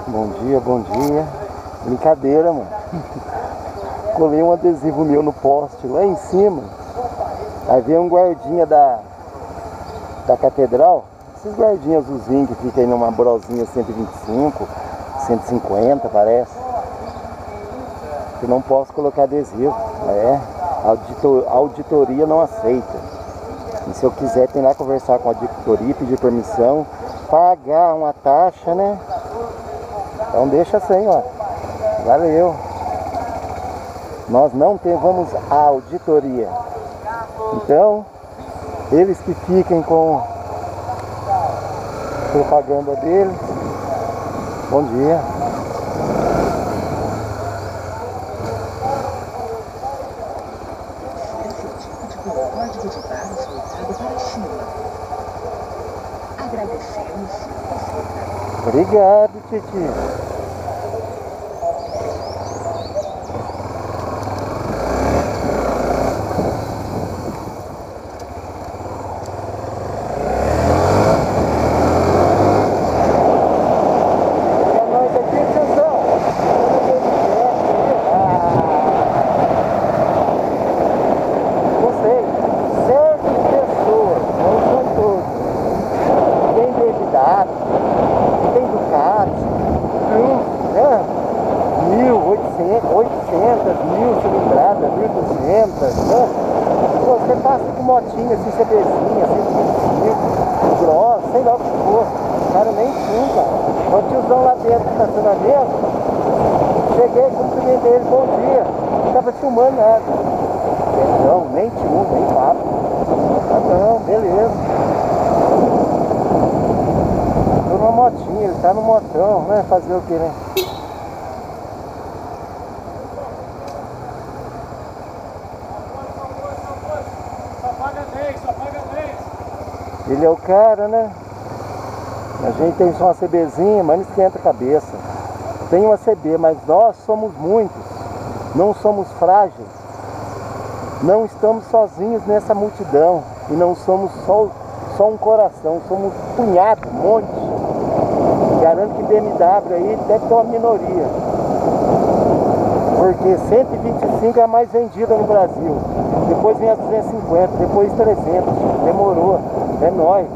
Bom dia, bom dia. Brincadeira, mano. Colei um adesivo meu no poste lá em cima. Aí veio um guardinha da catedral. Esses guardinhas azulzinhos que ficam aí numa brosinha 125, 150 parece. Que não posso colocar adesivo. A auditoria não aceita. E se eu quiser tem lá conversar com a auditoria, pedir permissão, pagar uma taxa, né? Então deixa assim, ó. Valeu. Nós não vamos à auditoria. Então, eles que fiquem com propaganda deles. Bom dia. Código de barras voltado para cima. Agradecemos. Obrigado, Titi. Tem Ducati, né? 800, 1000 cilindradas, 1200, né? Você passa com motinha, assim, CBzinha, 125, grossa, sei lá o que for. O cara nem xinga. O tiozão lá dentro do estacionamento, cheguei, cumprimentei ele, bom dia. Não tava filmando nada. Não, nem tio, nem papo. Ah não, beleza. Uma motinha, ele tá no motão, né? Fazer o que, né? Só paga 10. Ele é o cara, né? A gente tem só uma CBzinha, mas não esquenta a cabeça. Tem uma CB, mas nós somos muitos. Não somos frágeis. Não estamos sozinhos nessa multidão. E não somos só um coração, somos um punhado, um monte. Garanto que BMW aí deve ter uma minoria. Porque 125 é a mais vendida no Brasil. Depois vem as 250, depois 300. Demorou. É nóis.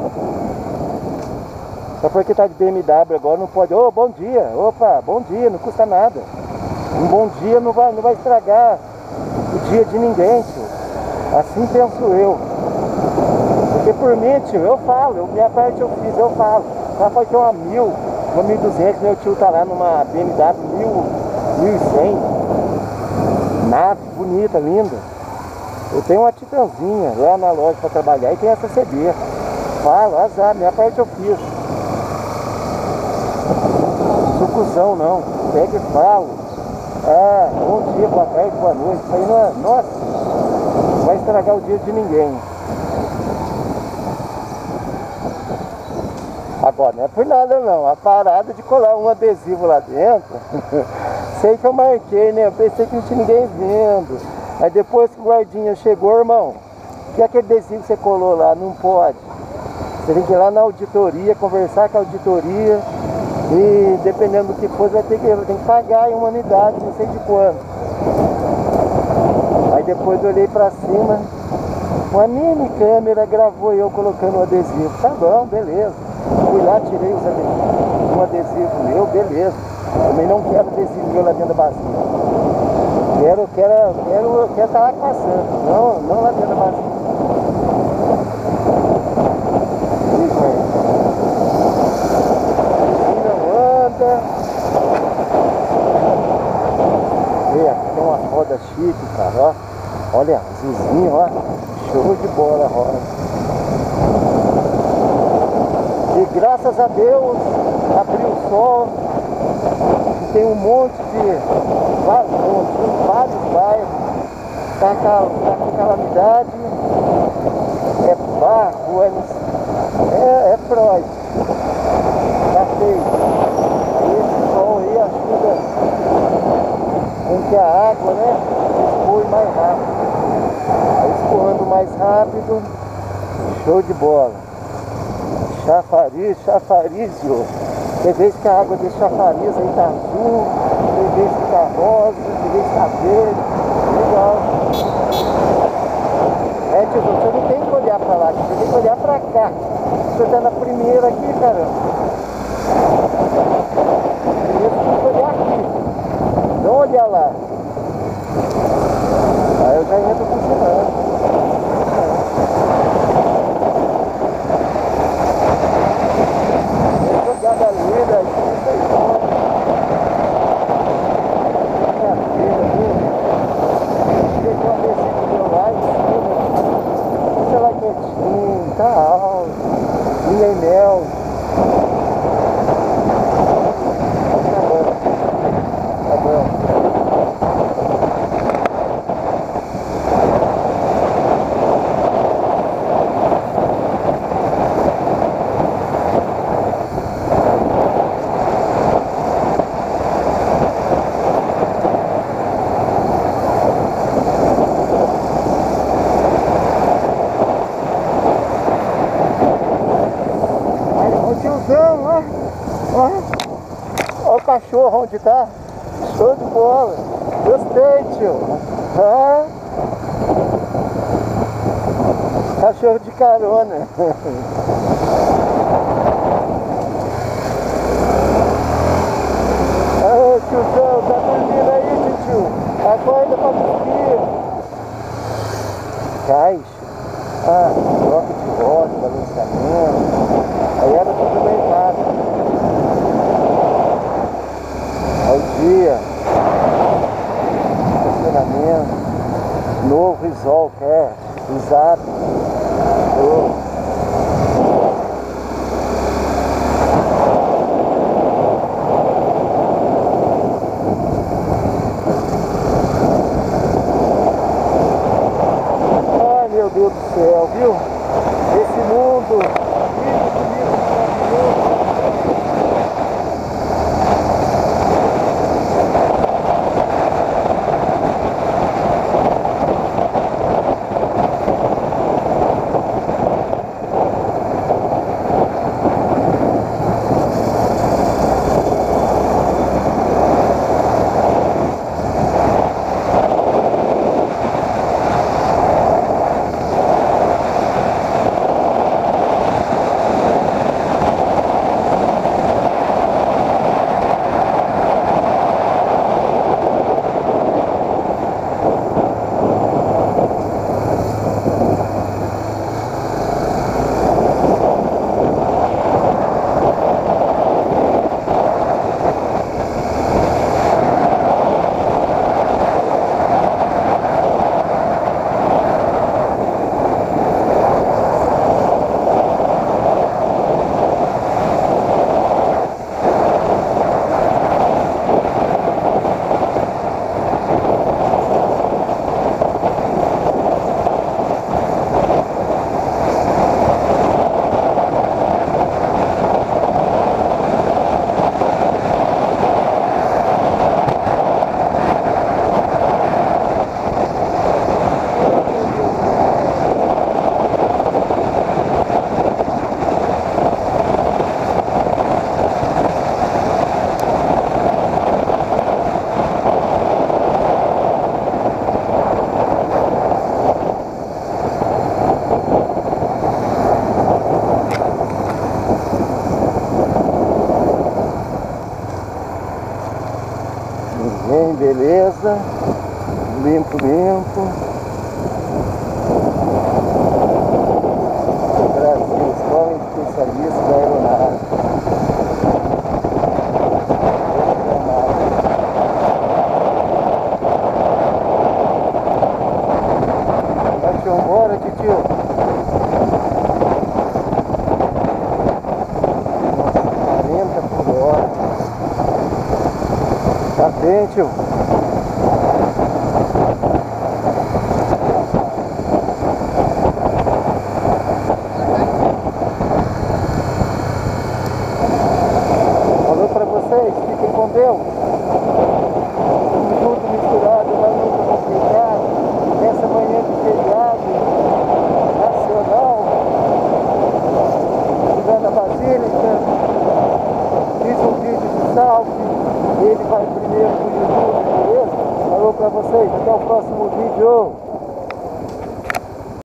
Só porque tá de BMW agora não pode. Ô, bom dia. Opa, bom dia, não custa nada. Um bom dia não vai estragar o dia de ninguém, tio. Assim penso eu. Porque por mim, tio, eu falo. Minha parte eu fiz, eu falo. Ela pode ter uma 1000, uma 1200, meu tio tá lá numa BMW 1100. Nave bonita, linda. Eu tenho uma Titanzinha lá na loja para trabalhar e tem essa CB. Falo, azar, minha parte eu fiz. Sucusão não, pega e falo. Ah, bom dia, boa tarde, boa noite. Isso aí não é, nossa, não vai estragar o dia de ninguém. Agora, não é por nada não, a parada de colar um adesivo lá dentro, sei que eu marquei, né, eu pensei que não tinha ninguém vendo. Aí depois que o guardinha chegou, irmão, que aquele adesivo que você colou lá, não pode. Você tem que ir lá na auditoria, conversar com a auditoria e dependendo do que for, você vai ter que pagar em uma unidade, não sei de quanto. Aí depois eu olhei pra cima, uma mini câmera gravou eu colocando o adesivo. Tá bom, beleza. Fui lá, tirei um adesivo meu, beleza. Também não quero adesivo meu lá dentro da bacia. Quero estar lá passando, não lá dentro da bacia. Assim não anda. E aqui tem uma roda chique, cara, ó. Olha, azulzinho, ó. Show de bola a roda. E graças a Deus abriu o sol, e tem um monte de vários bairros, tá com calamidade, é barro, é Freud, tá feio. Aí esse sol aí ajuda com que a água, né, escoe mais rápido. Aí escoando mais rápido, show de bola. Chafariz, Tem vezes que a água desse chafariz aí tá azul, tem vezes que tá rosa, tem vezes que tá verde. Legal. É, tio, você não tem que olhar pra lá, você tem que olhar pra cá. Você tá na primeira aqui, caramba. Você tem que olhar aqui. Não olhar lá. Aí eu já entro funcionando. Jogada linda, isso aí fora. Minha filha, viu? Chegou a descer do meu lado em cima. Deixa lá quietinho, tá alto. Linha e mel. Tá bom. Tá bom. Olha o cachorro onde tá. Show de bola. Gostei, tio. Ah. Cachorro de carona. Ah, tiozão, tá dormindo aí, tio? Acorda pra dormir. Caixa. Ah, troca de roda, balanceamento. Aí era tudo bem rápido. Ao dia, estacionamento, novo Risol, usado, novo. Ai, meu Deus do céu, viu? Esse mundo, lindo, bonito, maravilhoso. Bem, beleza. Limpo, limpo. Brasil, Escola Especialista da Aeronáutica. Vai-te embora, tio. Nossa, 40 por hora. Tá bem, tio. Falou pra vocês, fiquem com Deus. Tudo junto, misturado, mas nunca complicado. Nessa manhã de feriado nacional, na Basílica, canal, que ele vai primeiro pro YouTube, beleza? Falou pra vocês, até o próximo vídeo.